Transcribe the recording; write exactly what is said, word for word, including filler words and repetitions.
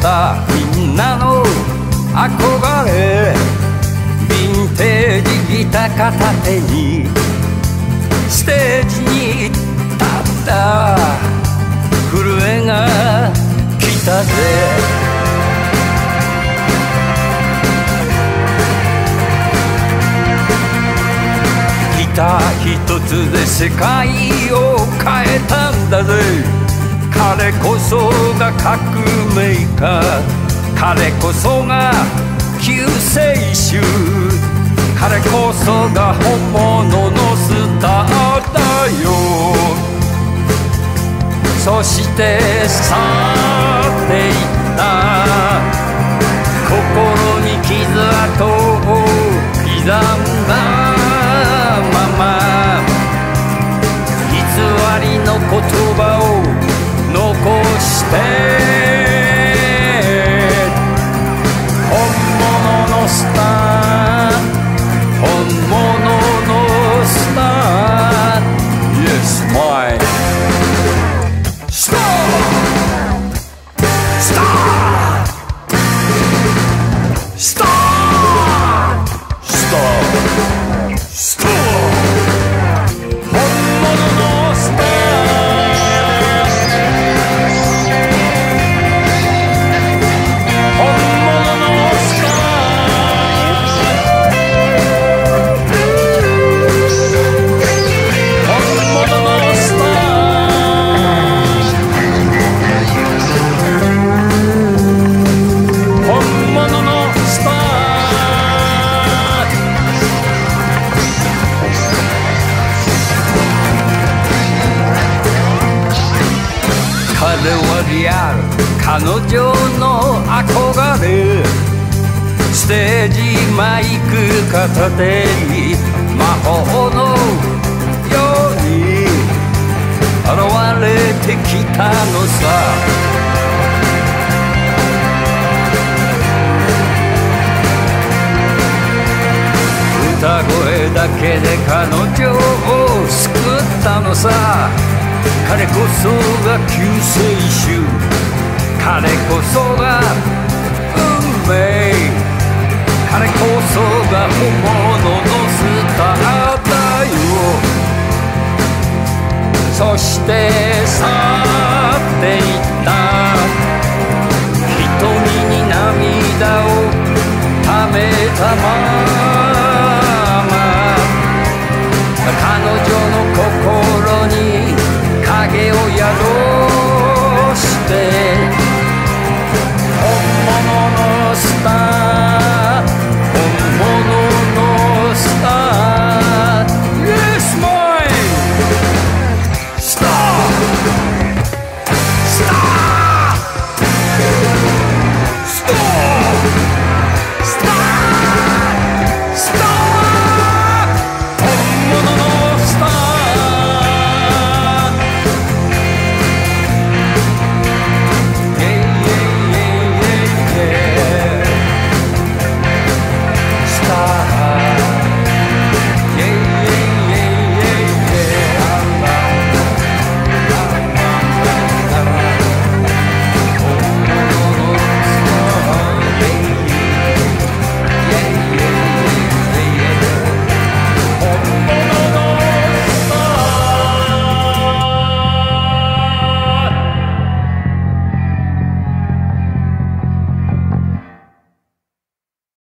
たみんなの憧れ、ヴィンテージギター片手にステージに立った震えが来たぜ。ギター一つで世界を変えたんだぜ。彼こそが革命家、彼こそが救世主、彼こそが本物のスターだよ。そして去っていった心に傷跡を刻んだまま、偽りの言葉を残して本物のスター、本物のスター Yes, mine Star! Star! Star! Star! Star! 本物のスター、彼はリアル、彼女の憧れ、ステージマイク片手に魔法のように現れてきたのさ。歌声だけで彼女を救ったのさ。彼こそが救世主、彼こそが運命、彼こそが本物のス